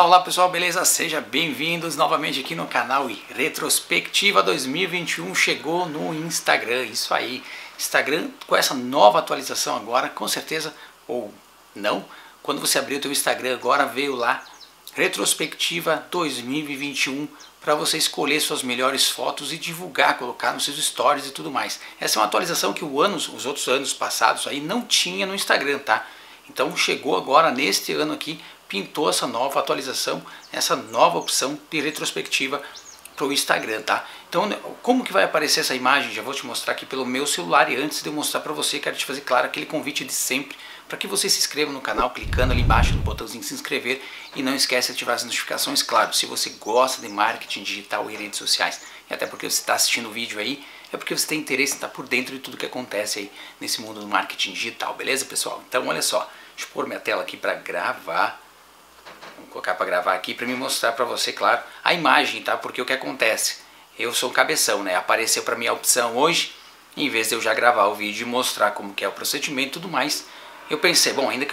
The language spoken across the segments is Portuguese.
olá pessoal, beleza? Sejam bem-vindos novamente aqui no canal. E Retrospectiva 2021 chegou no Instagram, isso aí. Instagram com essa nova atualização agora, com certeza, ou não, quando você abrir o teu Instagram agora veio lá Retrospectiva 2021 para você escolher suas melhores fotos e divulgar, colocar nos seus stories e tudo mais. Essa é uma atualização que os outros anos passados aí não tinha no Instagram, tá? Então chegou agora neste ano aqui, pintou essa nova atualização, essa nova opção de retrospectiva para o Instagram, tá? Então como que vai aparecer essa imagem? Já vou te mostrar aqui pelo meu celular, e antes de eu mostrar para você, quero te fazer claro aquele convite de sempre para que você se inscreva no canal, clicando ali embaixo no botãozinho de se inscrever, e não esquece de ativar as notificações, claro, se você gosta de marketing digital e redes sociais, e até porque você está assistindo o vídeo aí, é porque você tem interesse em estar por dentro de tudo que acontece aí nesse mundo do marketing digital, beleza pessoal? Então olha só, deixa eu pôr minha tela aqui para gravar. Vou colocar para gravar aqui para me mostrar para você, claro, a imagem, tá? Porque o que acontece? Eu sou um cabeção, né? Apareceu para mim a opção hoje, em vez de eu já gravar o vídeo e mostrar como que é o procedimento e tudo mais, eu pensei,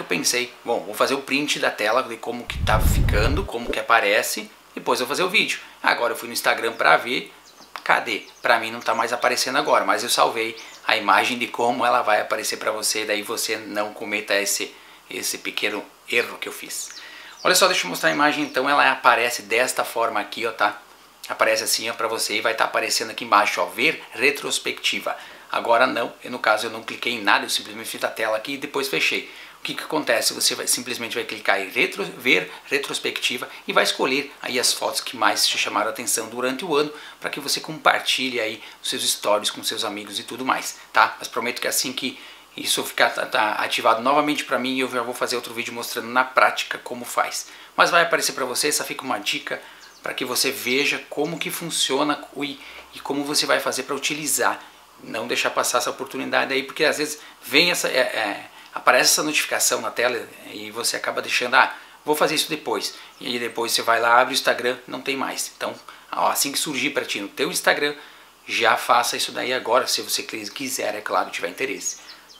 vou fazer o print da tela de como que tá ficando, como que aparece, depois eu vou fazer o vídeo. Agora eu fui no Instagram para ver, cadê? Para mim não tá mais aparecendo agora, mas eu salvei a imagem de como ela vai aparecer para você, daí você não cometa esse pequeno erro que eu fiz. Olha só, deixa eu mostrar a imagem então, ela aparece desta forma aqui, ó, tá? Aparece assim, ó, pra você, e vai estar aparecendo aqui embaixo, ó, ver retrospectiva. Agora não, no caso eu não cliquei em nada, eu simplesmente fiz a tela aqui e depois fechei. O que que acontece? Você simplesmente vai clicar em ver retrospectiva e vai escolher aí as fotos que mais te chamaram a atenção durante o ano, para que você compartilhe aí os seus stories com seus amigos e tudo mais, tá? Mas prometo que assim que isso ficar ativado novamente para mim, eu já vou fazer outro vídeo mostrando na prática como faz. Mas vai aparecer para você, essa fica uma dica para que você veja como que funciona e como você vai fazer para utilizar. Não deixar passar essa oportunidade aí, porque às vezes vem aparece essa notificação na tela e você acaba deixando, vou fazer isso depois. E aí depois você vai lá, abre o Instagram, não tem mais. Então, assim que surgir para ti no teu Instagram, já faça isso daí agora, se você quiser, é claro, tiver interesse.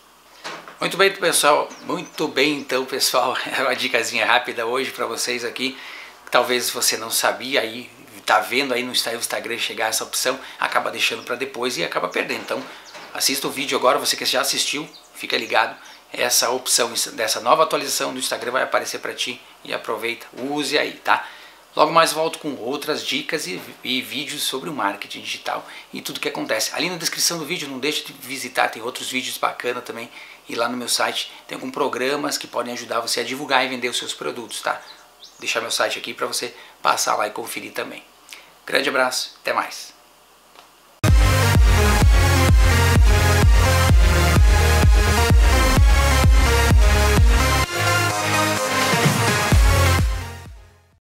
Muito bem, pessoal, então pessoal, é uma dicasinha rápida hoje para vocês aqui. Talvez você não sabia aí, tá vendo aí no Instagram chegar essa opção, acaba deixando para depois e acaba perdendo. Então assista o vídeo agora, você que já assistiu, fica ligado, essa opção dessa nova atualização do Instagram vai aparecer para ti e aproveita, use aí, tá? Logo mais volto com outras dicas e vídeos sobre o marketing digital e tudo que acontece. Ali na descrição do vídeo, não deixe de visitar, tem outros vídeos bacanas também. E lá no meu site tem alguns programas que podem ajudar você a divulgar e vender os seus produtos, tá? Vou deixar meu site aqui para você passar lá e conferir também. Grande abraço, até mais.